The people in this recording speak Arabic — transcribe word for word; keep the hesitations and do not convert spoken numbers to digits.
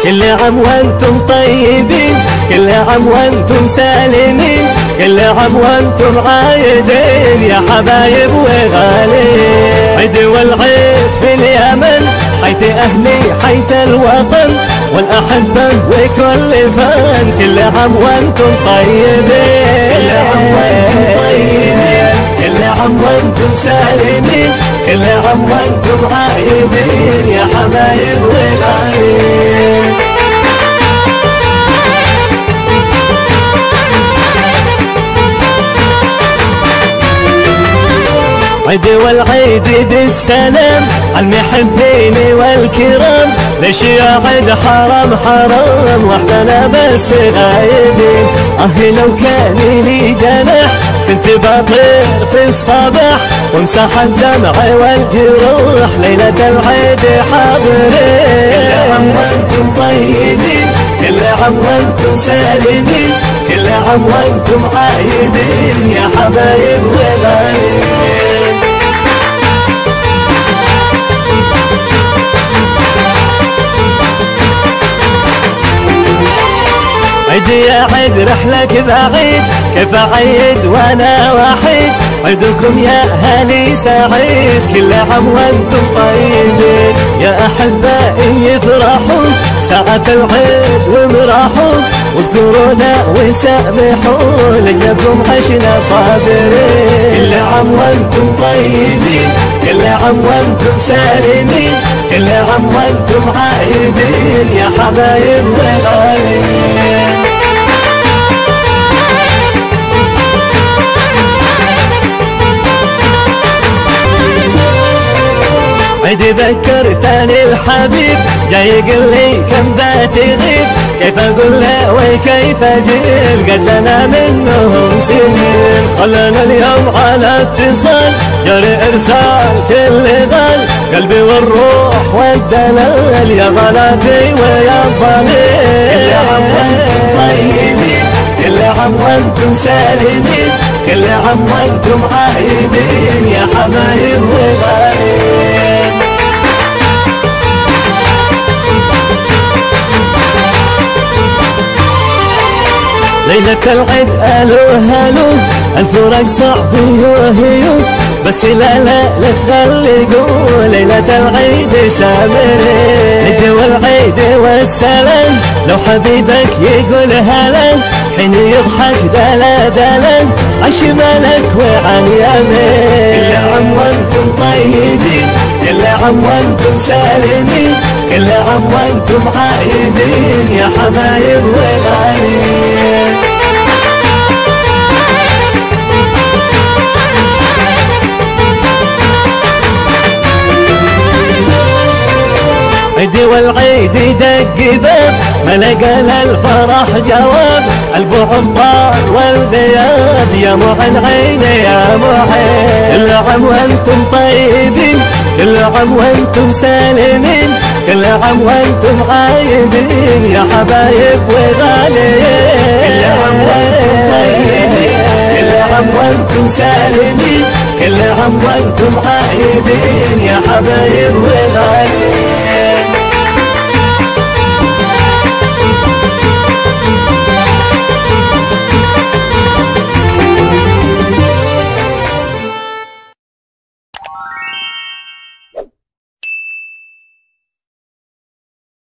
كل عام وانتم طيبين، كل عام وانتم سالمين، كل عام وانتم عايدين يا حبايب وغالين. عيد والعيد في اليمن حيث أهلي حيث الوطن والأحبة وكل فن، كل عام وانتم طيبين، كل عام وانتم طيبين، كل عام وانتم سالمين، كل عام وانتم عايدين يا حبايب وغالين. عيد والعيد بالسلام عالمحبين والكرام، ليش يا عيد حرام حرام واحنا بس غايبين. اه لو كان لي جناح كنت بطير في الصباح وامسح الدمع والجروح ليلة العيد حاضرين. كل عام وانتم طيبين، كل عام وانتم سالمين، كل عام وانتم عايدين يا حبايب وغالين. عيد يا عيد رحلك بعيد، كيف اعيد وانا وحيد؟ عيدكم يا اهلي سعيد، كل عام وانتم طيبين. يا احبائي يفرحوا ساعة العيد ومراحوا، واذكرونا وسامحوا لانكم عشنا صابرين. كل عام وانتم طيبين، كل عام وانتم سالمين، كل عام وانتم عايدين يا حبايب وغالين. عيد ذكرتني الحبيب جاي يقول لي كم بتغيب، كيف اقول له وكيف اجيب قد لنا منهم سنين. خلنا اليوم على اتصال جري ارسال كل غال، قلبي والروح والدلال يا غلاتي ويا الضمير. كل عام وانتم طيبين، كل عام وانتم سالمين، كل عام وانتم عايدين يا حبايب وغالين. ليلة العيد الو هلو الفراق صعب يوهيو، بس لا لا لا تغلقوا ليلة العيد سامرين. عيد والعيد والسلام لو حبيبك يقول هلا، حين يضحك دلا دلا عن شمالك وعن يمين. كل عام وانتم طيبين، كل عام وانتم سالمين، كل عام وانتم عايدين يا حبايب وغالين. عيد والعيد دق باب ما لقى للفرح جواب، البعد طار والغياب يا معن عيني يا معين. كل عام وانتم طيبين، كل عام وانتم سالمين، كل عام وانتم عايدين يا حبايب وغالين. كل عام وانتم طيبين، كل عام وانتم سالمين، كل عام وانتم عايدين يا حبايب وغالين.